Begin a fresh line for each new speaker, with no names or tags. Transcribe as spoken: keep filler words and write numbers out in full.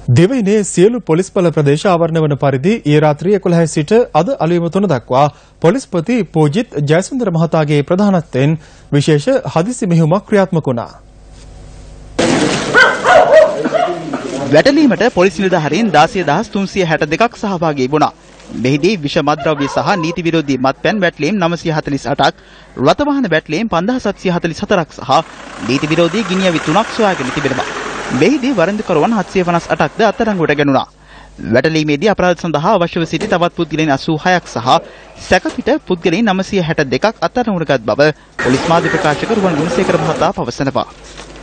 දෙවයිනේ සියලු පොලිස් බල ප්‍රදේශ ආවරණය වන පරිදි ඊ රාත්‍රී එකොළහ සිට අද අලුයම තුන දක්වා පොලිස්පති පූජිත් ජයසුන්දර මහතාගේ ප්‍රධානත්වයෙන් විශේෂ හදිසි මෙහෙයුමක් ක්‍රියාත්මක වුණා.
වැටලීමට පොලිස් නිලධාරීන් දාසය දහස් තුන්සිය හැට දෙකක් සහභාගී වුණා. මෙහිදී විෂ මද්‍රව්‍ය සහ නීති විරෝධී මත්පැන් වැටලීම් නවසිය හතළිස් අටක්, රථවාහන වැටලීම් පන්දාස් හත්සිය හතළිස් හතරක් සහ නීති විරෝධී ගිනි අවි තුනක් සොයාගෙන තිබෙනවා. මෙහිදී වරෙන්දුකරුවන් හත්සිය පනස් අටක්ද අත්අඩංගුවට ගැනුණා. වැටලීමේදී අපරාධ සඳහා අවශ්‍යව සිටි තවත් පුද්ගලයන් අසූ හයක් සහ සැකපිට පුද්ගලයන් නවසිය හැට දෙකක් අත්අඩංගුවට ගත් බව පොලිස් මාධ්‍ය ප්‍රකාශක රුවන් ගුණසේකර මහතා පවසනවා.